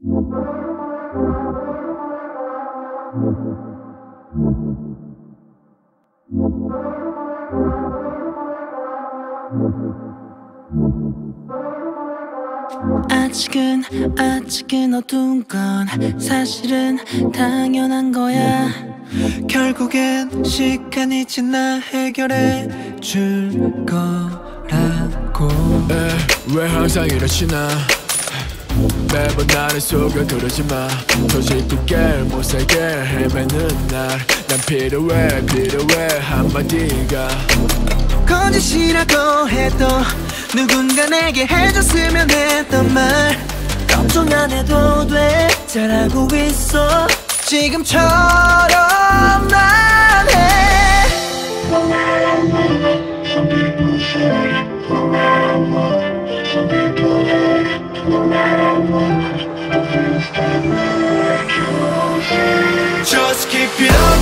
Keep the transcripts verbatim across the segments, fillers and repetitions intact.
아직은 아직은 어두운 건 사실은 당연한 거야. 결국엔 시간이 지나 해결해 줄 거라고. 에, 왜 항상 이러시나. 매번 나를 속여 그러지마. 도저히 두 개를 못 살게 헤매는 날. 난 필요해 필요해 한마디가. 거짓이라고 해도 누군가 내게 해줬으면 했던 말 걱정 안 해도 돼. 잘하고 있어 지금처럼 난 해. Just keep it up.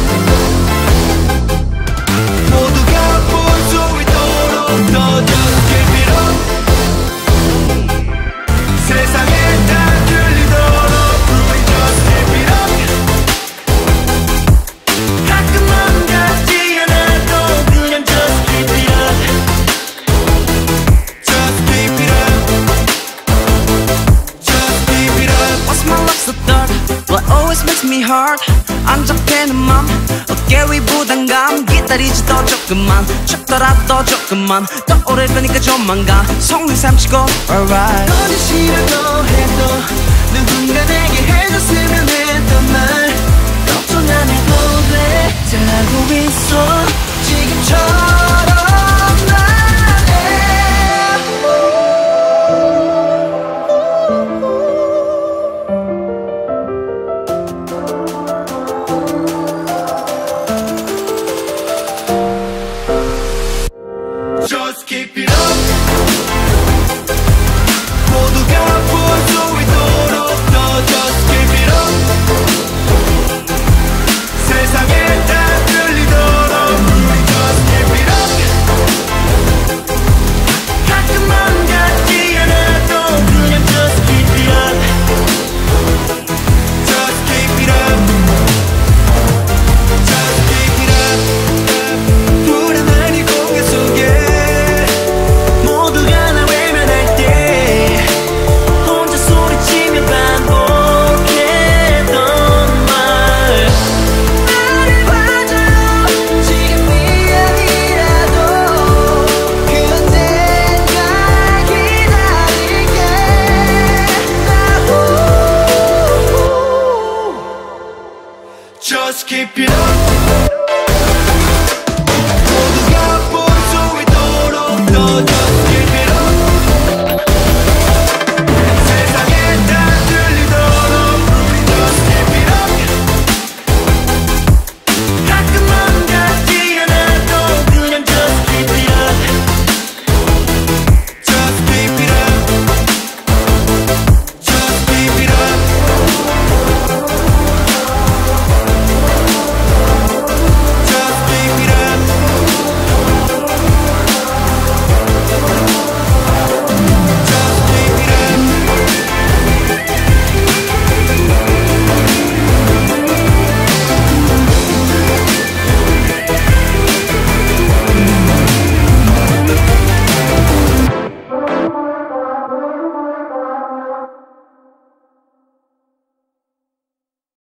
모두가 볼 수 있도록 더 Just keep it up. 세상에 다 들리도록 우리 Just keep it up. 가끔 마음 같지 않아도 그냥 Just keep it up. Just keep it up. Just keep it up. What's my love so dark? What always makes me hard? 안 잡히는 맘 어깨 위 부담감 기다리지 더 조금만 춥더라도 조금만 떠오를 거니까 조만간 성능 삼치고 alright. 거짓이라고 해도 누군가 내게 해줬으면 했던 말 걱정 안 해도 돼. 잘하고 있어 지금처럼 난 해. Just keep it up. 모두가 볼 수 있도록 더 Just keep it up. 세상에 다 들리도록 우리 Just keep it up. 가끔 마음 같지 않아도 그냥 Just keep it up. Just keep it up. Just keep it up. 불안한 이 공간 속에 Just keep it up.